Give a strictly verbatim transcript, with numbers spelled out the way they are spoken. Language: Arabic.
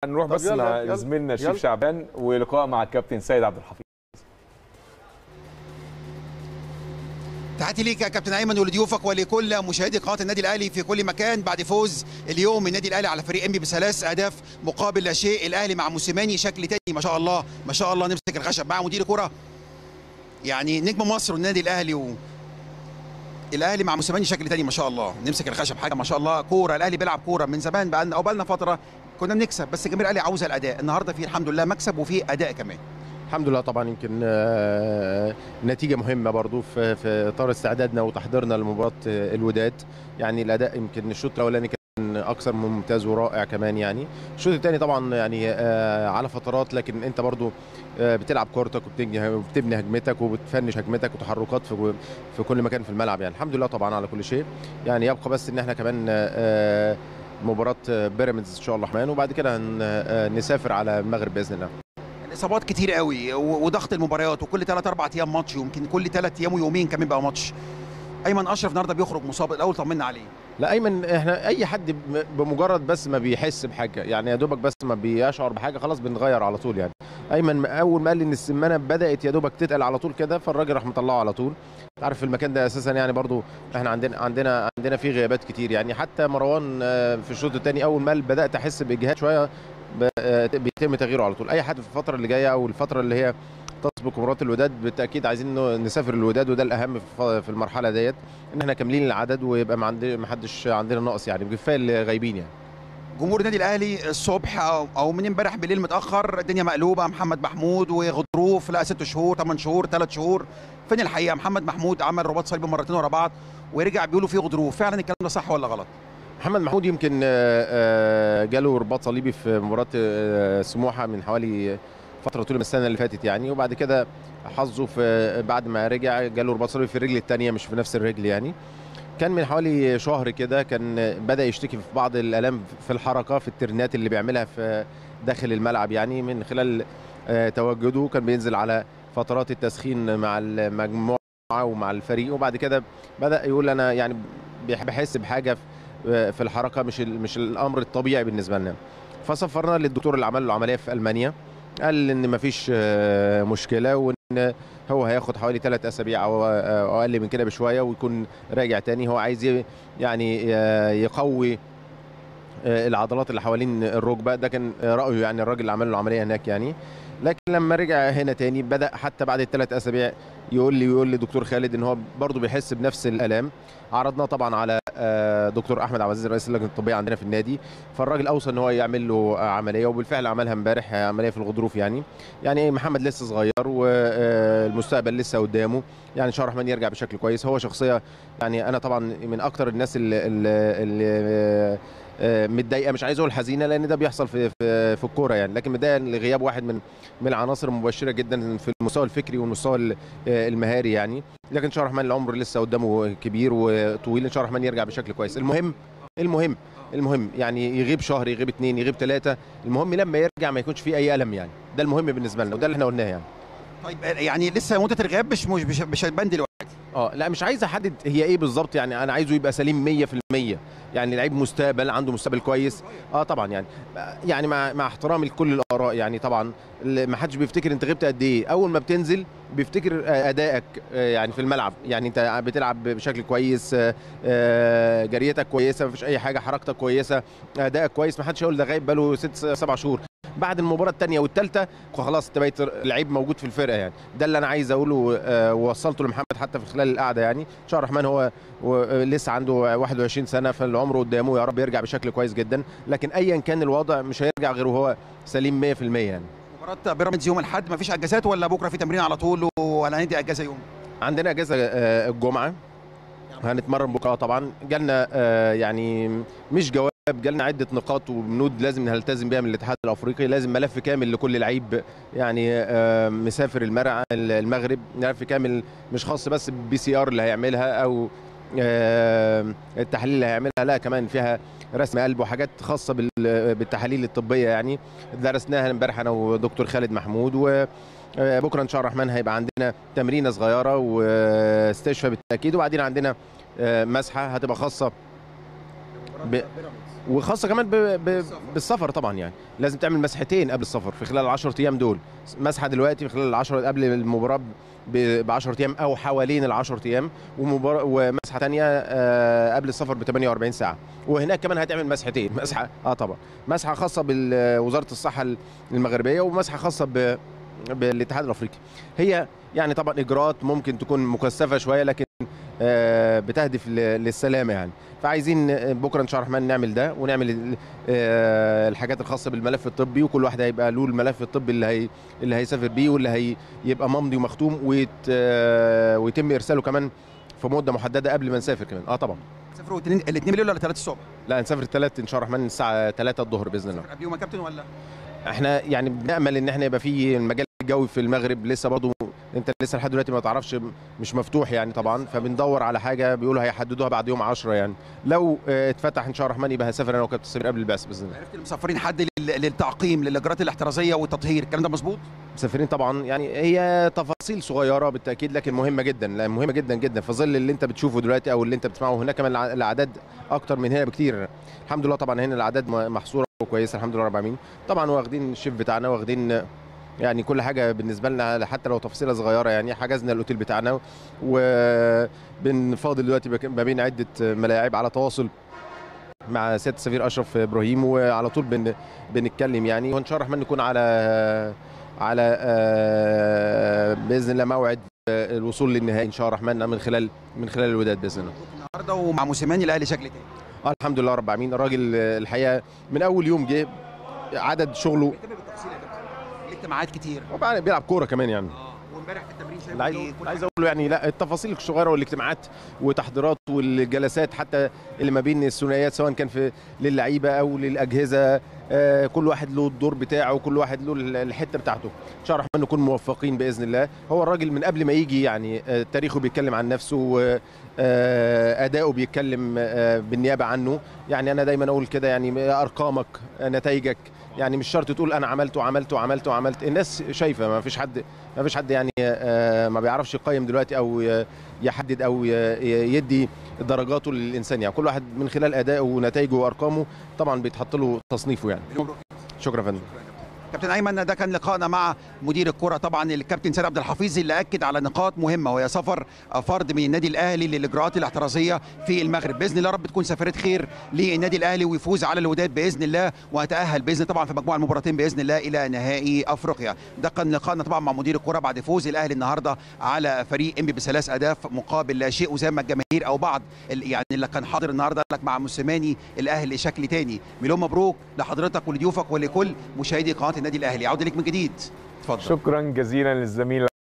نروح بس مع زميلنا الشيف شعبان ولقاء مع الكابتن سيد عبد الحفيظ. تحياتي ليك يا كابتن ايمن ولضيوفك ولكل مشاهدي قناه النادي الاهلي في كل مكان. بعد فوز اليوم النادي الاهلي على فريق انبي بثلاث اهداف مقابل لا شيء، الاهلي مع موسيماني شكل تاني ما شاء الله ما شاء الله. نمسك الخشب مع مدير كره يعني نجم مصر والنادي الاهلي و... الاهلي مع موسيماني شكل تاني ما شاء الله. نمسك الخشب حاجه ما شاء الله. كوره الاهلي بيلعب كوره من زمان بقى لنا او بقى لنا فتره كنا بنكسب، بس الجماهير الاهلي عاوزه الاداء. النهارده في الحمد لله مكسب وفي اداء كمان الحمد لله. طبعا يمكن نتيجه مهمه برضو في في اطار استعدادنا وتحضيرنا لمباراه الوداد. يعني الاداء يمكن الشوط الاولاني كان اكثر من ممتاز ورائع كمان. يعني الشوط الثاني طبعا يعني على فترات، لكن انت برضو بتلعب كورتك وبتبني هجمتك وبتفنش هجمتك وتحركات في في كل مكان في الملعب. يعني الحمد لله طبعا على كل شيء. يعني يبقى بس ان احنا كمان مباراه بيراميدز ان شاء الله الرحمن، وبعد كده نسافر على المغرب باذن الله. اصابات كتير قوي وضغط المباريات وكل ثلاث اربع ايام ماتش، ويمكن كل ثلاث ايام ويومين كمان بقى ماتش. ايمن اشرف النهارده بيخرج مصاب، الاول طمنا عليه. لا ايمن احنا اي حد بمجرد بس ما بيحس بحاجه، يعني يا دوبك بس ما بيشعر بحاجه خلاص بنغير على طول. يعني ايمن اول ما قال لي ان السمانه بدات يا دوبك تتقل على طول كده، فالراجل راح مطلعه على طول. عارف في المكان ده اساسا يعني برضو احنا عندنا عندنا عندنا فيه غيابات كتير. يعني حتى مروان في الشوط الثاني اول ما بدات احس باجهاد شويه بيتم تغييره على طول. اي حد في الفتره اللي جايه او الفتره اللي هي تسبق مباراه الوداد بالتاكيد عايزين نسافر الوداد، وده الاهم في المرحله ديت ان احنا كاملين العدد ويبقى ما حدش عندنا نقص. يعني كفايه اللي غايبين. يعني جمهور النادي الاهلي الصبح او, أو من امبارح بالليل متاخر الدنيا مقلوبه. محمد محمود وغضروف، لا ست شهور ثمان شهور ثلاث شهور. فين الحقيقه؟ محمد محمود عمل رباط صليبي مرتين ورا بعض ورجع بيقولوا فيه غضروف، فعلا الكلام ده صح ولا غلط؟ محمد محمود يمكن جاله رباط صليبي في مباراه سموحه من حوالي فتره طول السنه اللي فاتت يعني، وبعد كده حظه في بعد ما رجع جاله رباط صليبي في الرجل الثانيه مش في نفس الرجل. يعني كان من حوالي شهر كده كان بدا يشتكي في بعض الالام في الحركه في الترنات اللي بيعملها في داخل الملعب. يعني من خلال تواجده كان بينزل على فترات التسخين مع المجموعه ومع الفريق، وبعد كده بدا يقول انا يعني بحس بحاجه في الحركه مش مش الامر الطبيعي بالنسبه لنا. فسافرنا للدكتور اللي عمل له عمليه في المانيا، قال ان مفيش مشكله وان هو هياخد حوالي ثلاث اسابيع او اقل من كده بشويه ويكون راجع تاني. هو عايز يعني يقوي العضلات اللي حوالين الركبه، ده كان رايه يعني الراجل اللي عمل له العمليه هناك. يعني لكن لما رجع هنا تاني بدا حتى بعد الثلاث اسابيع يقول لي يقول لي دكتور خالد ان هو برضه بيحس بنفس الالام. عرضناه طبعا على دكتور احمد عبد العزيز رئيس اللجنه الطبيه عندنا في النادي، فالراجل اوصى ان هو يعمل له عمليه، وبالفعل عملها امبارح عمليه في الغضروف. يعني يعني محمد لسه صغير والمستقبل لسه قدامه، يعني ان شاء الله الرحمن يرجع بشكل كويس. هو شخصيه يعني انا طبعا من اكتر الناس اللي, اللي متضايقه، مش عايز اقول حزينه لان ده بيحصل في في, في الكوره يعني، لكن متضايقه لغياب واحد من من العناصر المبشره جدا في المستوى الفكري والمستوى المهاري. يعني لكن ان شاء الله الرحمن العمر لسه قدامه كبير وطويل، ان شاء الله الرحمن يرجع بشكل كويس. المهم المهم المهم يعني يغيب شهر يغيب اثنين يغيب ثلاثه، المهم لما يرجع ما يكونش فيه اي الم. يعني ده المهم بالنسبه لنا وده اللي احنا قلناه. يعني طيب يعني لسه مده الغياب مش مش مش هتبان دلوقتي. اه لا مش عايز احدد هي ايه بالظبط. يعني انا عايزه يبقى سليم مية في المية، يعني لعيب مستقبل عنده مستقبل كويس. اه طبعا يعني يعني مع مع احترامي لكل الاراء. يعني طبعا ما حدش بيفتكر انت غبت قد ايه، اول ما بتنزل بيفتكر ادائك يعني في الملعب. يعني انت بتلعب بشكل كويس، جريتك كويسه، مفيش اي حاجه، حركتك كويسه، ادائك كويس، ما حدش يقول ده غايب بقاله ست سبع شهور. بعد المباراه الثانيه والثالثه خلاص انت بقيت لعيب موجود في الفرقه. يعني ده اللي انا عايز اقوله ووصلته لمحمد حتى في خلال القعده. يعني ان شاء الله الرحمن هو لسه عنده واحد وعشرين سنه، فالعمر قدامه، يا رب يرجع بشكل كويس جدا. لكن ايا كان الوضع مش هيرجع غير وهو سليم مية في المية. يعني مباراه بيراميدز يوم الاحد مفيش اجازات ولا بكره في تمرين على طول ولا هندي اجازه يوم؟ عندنا اجازه الجمعه هنتمرن بكره. طبعا جالنا يعني مش جواب، جالنا عده نقاط وبنود لازم نلتزم بيها من الاتحاد الافريقي. لازم ملف كامل لكل لعيب يعني مسافر المرع المغرب، ملف كامل مش خاص بس بالبي سي ار اللي هيعملها او التحاليل اللي هيعملها، لا كمان فيها رسم قلب وحاجات خاصه بالتحاليل الطبيه. يعني درسناها امبارح انا ودكتور خالد محمود، وبكره ان شاء الله الرحمن هيبقى عندنا تمرينه صغيره واستشفاء بالتاكيد، وبعدين عندنا مسحه هتبقى خاصه ب... وخاصه كمان ب... ب... بالسفر طبعا. يعني لازم تعمل مسحتين قبل السفر في خلال العشرة ايام دول، مسحه دلوقتي في خلال العشرة قبل المباراه ب عشرة ايام او حوالين ال عشرة ايام، ومبار... ومسحه ثانيه آه قبل السفر ب ثمانية وأربعين ساعه، وهناك كمان هتعمل مسحتين، مسحه اه طبعا مسحه خاصه بوزاره الصحه المغربيه ومسحه خاصه ب... بالاتحاد الافريقي. هي يعني طبعا اجراءات ممكن تكون مكثفه شويه لكن آه بتهدف للسلامه يعني. فعايزين بكره ان شاء الله الرحمن نعمل ده ونعمل آه الحاجات الخاصه بالملف الطبي، وكل واحد هيبقى له الملف الطبي اللي هي اللي هيسافر بيه واللي هي يبقى ممضي ومختوم ويت آه ويتم ارساله كمان في مده محدده قبل ما نسافر كمان. اه طبعا تسافروا الاثنين بالليل ولا ثلاثة الصبح؟ لا نسافر الثلاث ان شاء الله الرحمن الساعه ثلاثة الظهر باذن الله. قبليهم يا كابتن ولا؟ احنا يعني بنامل ان احنا يبقى في المجال الجوي في المغرب لسه برضه انت لسه لحد دلوقتي ما تعرفش، مش مفتوح يعني طبعا، فبندور على حاجه بيقولوا هيحددوها بعد يوم عشرة يعني. لو اه اتفتح ان شاء الله الرحمن يبقى هسافر انا وكابتن سمير قبل البعثه باذن الله. عرفت المسافرين حد للتعقيم للاجراءات الاحترازيه والتطهير، الكلام ده مظبوط؟ مسافرين طبعا، يعني هي تفاصيل صغيره بالتاكيد لكن مهمه جدا، مهمه جدا جدا في ظل اللي انت بتشوفه دلوقتي او اللي انت بتسمعه. هناك كمان الاعداد اكتر من هنا بكتير الحمد لله. طبعا هنا الاعداد محصوره وكويسه الحمد لله رب العالمين. طبعا واخدين الشيف بتاعنا، واخدين يعني كل حاجه بالنسبه لنا حتى لو تفصيله صغيره يعني. حجزنا الاوتيل بتاعنا وبنفاضل دلوقتي ما بين عده ملاعب على تواصل مع سياده السفير اشرف ابراهيم، وعلى طول بن بنتكلم يعني. وان شاء الله الرحمن نكون على على باذن الله موعد الوصول للنهائي ان شاء الله الرحمن من خلال من خلال الوداد باذن الله. النهارده ومع موسيماني الاهلي شكل تاني. اه الحمد لله رب العالمين. الراجل الحقيقه من اول يوم جه عدد شغله بيتم بالتفصيل يا كابتن، ليه اجتماعات كتير وبيلعب كوره كمان يعني. اه وامبارح في التمرين شايف عايز عايز اقول له يعني لا التفاصيل الصغيره والاجتماعات وتحضيرات والجلسات حتى اللي ما بين الثنائيات سواء كان في للعيبه او للاجهزه، آه كل واحد له الدور بتاعه وكل واحد له الحته بتاعته. ان شاء الله الرحمن نكون موفقين باذن الله. هو الراجل من قبل ما يجي يعني آه تاريخه بيتكلم عن نفسه واداؤه بيتكلم آه بالنيابه عنه. يعني انا دايما اقول كده يعني ارقامك نتائجك، يعني مش شرط تقول انا عملت وعملت وعملت وعملت. الناس شايفه، ما فيش حد ما فيش حد يعني ما بيعرفش يقيم دلوقتي او يحدد او يدي درجاته للانسان يعني. كل واحد من خلال ادائه ونتائجه وارقامه طبعا بيتحط له تصنيفه يعني. شكرا يا فندم. كابتن ايمن، ده كان لقائنا مع مدير الكره طبعا الكابتن سيد عبد الحفيظ اللي اكد على نقاط مهمه وهي سفر فرد من النادي الاهلي للاجراءات الاحترازيه في المغرب. باذن الله رب تكون سفريه خير للنادي الاهلي ويفوز على الوداد باذن الله ويتاهل باذن طبعا في مجموعه المباراتين باذن الله الى نهائي افريقيا. ده كان لقائنا طبعا مع مدير الكره بعد فوز الاهلي النهارده على فريق انبي بثلاث اهداف مقابل لا شيء. وزي ما الجماهير او بعض يعني اللي كان حاضر النهارده قال لك مع موسيماني الاهلي شكل تاني. مليون مبروك لحضرتك ولضيوفك ولكل مشاهدي قناه النادي الاهلي. عوده ليك من جديد، اتفضل. شكرا جزيلا للزميل